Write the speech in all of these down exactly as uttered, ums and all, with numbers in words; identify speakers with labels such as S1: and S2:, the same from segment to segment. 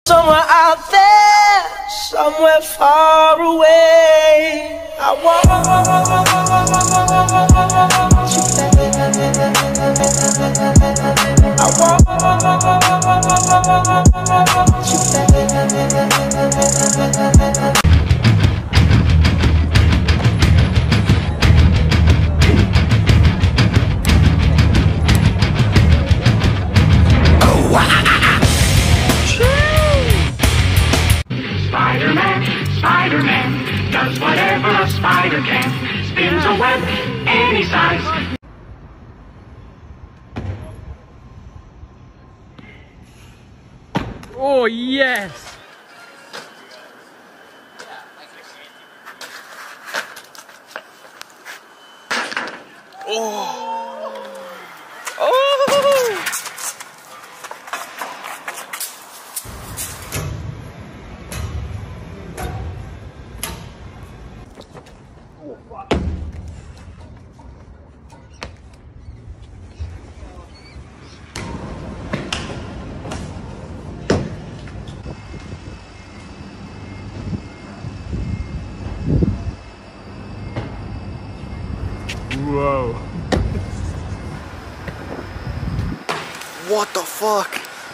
S1: Somewhere out there, somewhere far away, I want you back. I want you back.
S2: Spider-Man, Spider-Man, does whatever a spider can, spins a web any size.
S3: Oh yes!
S4: Oh! Oh!
S3: Whoa.
S4: What the fuck?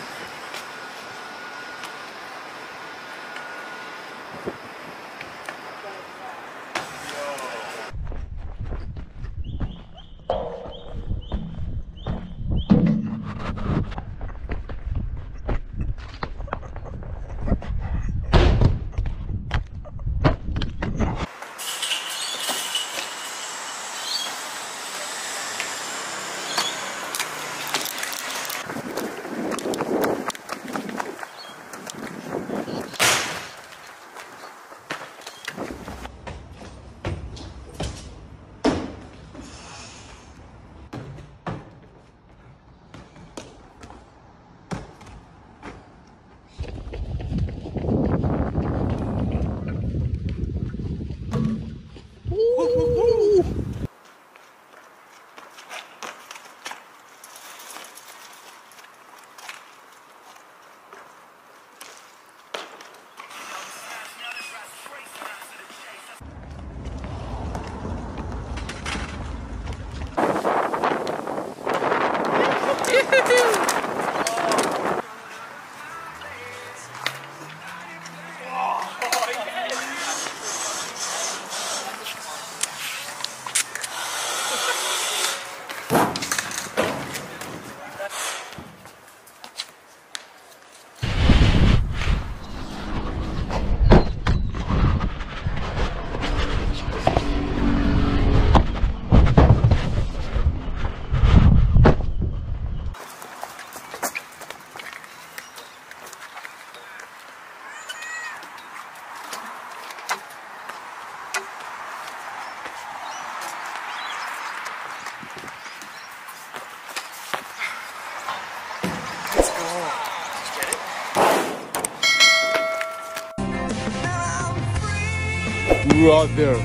S3: Brother.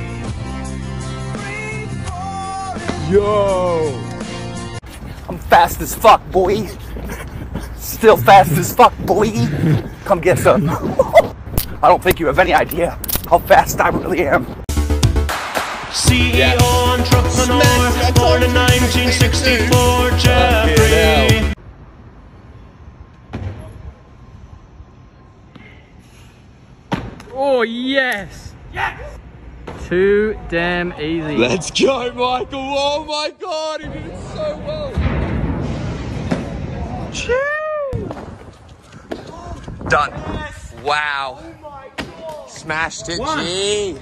S3: Yo.
S5: I'm fast as fuck, boy. Still fast as fuck, boy. Come get some. I don't think you have any idea how fast I really am.
S2: C E O entrepreneur, born in nineteen sixty-four, Jeffrey.
S3: Oh yes! Yes! Too damn easy.
S4: Let's go, Michael! Oh my god, he did it so well! Done. Yes. Wow. Oh my god. Smashed it, One. G.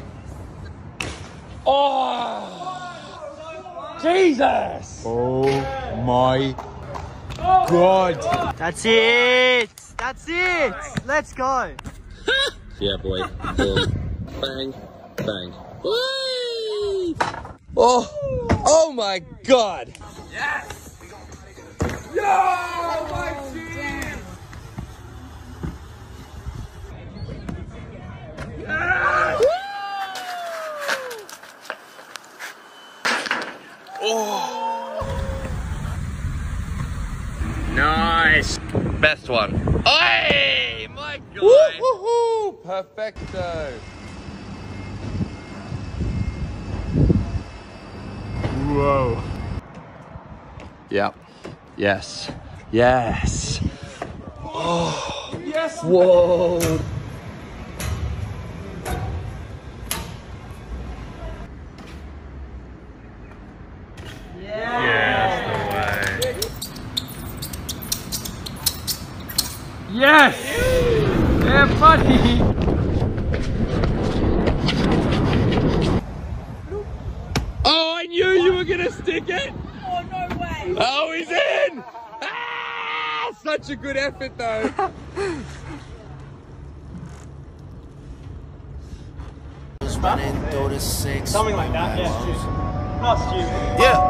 S3: Oh! Jesus! Oh my god!
S6: That's it! That's it! Let's go!
S4: Yeah, boy. Boom. Bang. Bang. Whee! Oh! Oh my god!
S3: Yes! Yo! My team! Yes!
S4: Oh!
S3: Nice!
S4: Best one. Hey! My god! Woo-hoo-hoo! Perfecto.
S3: Whoa.
S4: Yep. Yes. Yes. Oh. Yes. Whoa.
S3: Yes! Yeah, buddy!
S4: Oh, I knew you were gonna stick it!
S7: Oh, no way!
S4: Oh, he's in! Ah, such a good effort, though.
S6: Something like that, yeah. Not stupid.
S1: Yeah.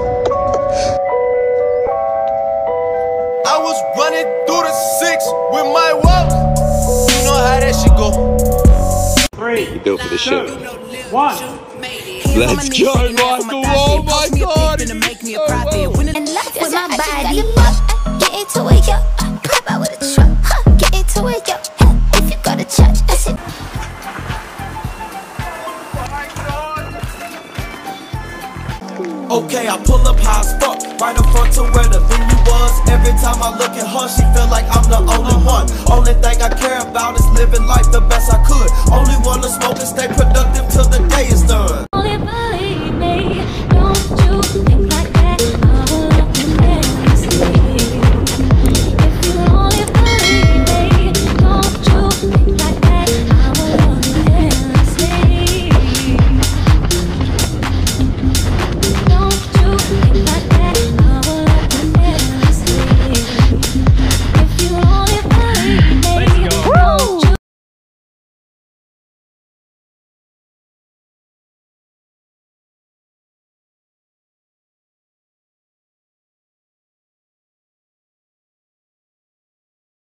S1: I was running through the six with my walk. You know how that shit go.
S6: Three,
S4: You built for the show.
S6: one.
S4: Let's go, Michael! Oh my God!
S8: And left with my body. Get into it, yo. Pop out with a truck. Get into it, yo. If you go to church, that's it.
S1: Okay, I pull up high as fuck, right up front to where the venue was. Every time I look at her, she feel like I'm the only one. Only thing I care about is living life the best I could. Only wanna smoke and stay productive till the day is done.